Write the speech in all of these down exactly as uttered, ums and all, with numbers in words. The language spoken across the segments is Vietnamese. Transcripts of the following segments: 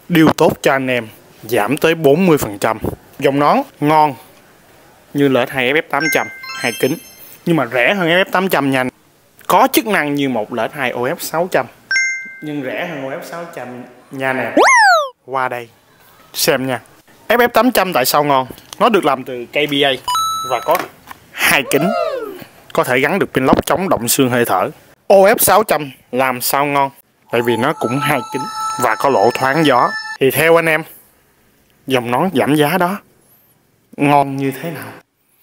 Điều tốt cho anh em giảm tới bốn mươi phần trăm. Dòng nón ngon như lờ ét hai ép ép tám trăm, hai kính, nhưng mà rẻ hơn ép ép tám trăm nha anh. Có chức năng như một lờ ét hai ô ép sáu trăm, nhưng rẻ hơn ô ép sáu trăm nha nè. Qua đây xem nha. ép ép tám trăm tại sao ngon? Nó được làm từ ca bê a và có hai kính, có thể gắn được pin lốc chống động xương hơi thở. ô ép sáu trăm làm sao ngon? Tại vì nó cũng hai kính và có lỗ thoáng gió. Thì theo anh em, dòng nón giảm giá đó ngon như thế nào?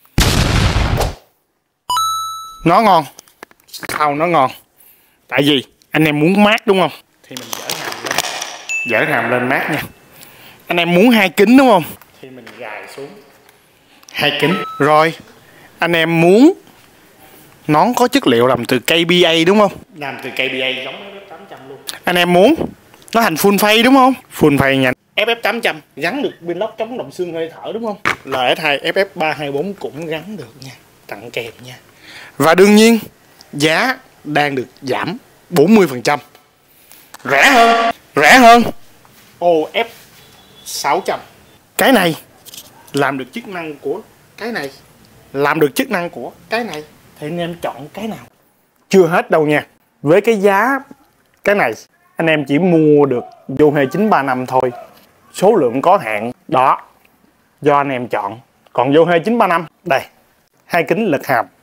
Nó ngon. Sao nó ngon? Tại vì anh em muốn mát đúng không? Thì mình dỡ hàm lên. Dỡ hàm lên mát nha. Anh em muốn hai kính đúng không? Thì mình gài xuống hai kính. Rồi anh em muốn nón có chất liệu làm từ ca bê a đúng không? Làm từ ca bê a giống ép ép tám trăm luôn. Anh em muốn nó thành full face đúng không? Full face nha. ép ép tám trăm gắn được pin lốc chống động xương hơi thở đúng không? lờ ét hai ép ép ba hai bốn cũng gắn được nha, tặng kèm nha. Và đương nhiên giá đang được giảm bốn mươi phần trăm. Rẻ hơn, rẻ hơn ô ép sáu trăm. Cái này làm được chức năng của cái này, làm được chức năng của cái này, thì anh em chọn cái nào? Chưa hết đâu nha. Với cái giá cái này anh em chỉ mua được vô hê chín ba năm thôi, số lượng có hạn đó, do anh em chọn. Còn vô hê chín ba năm đây, hai kính lực hàm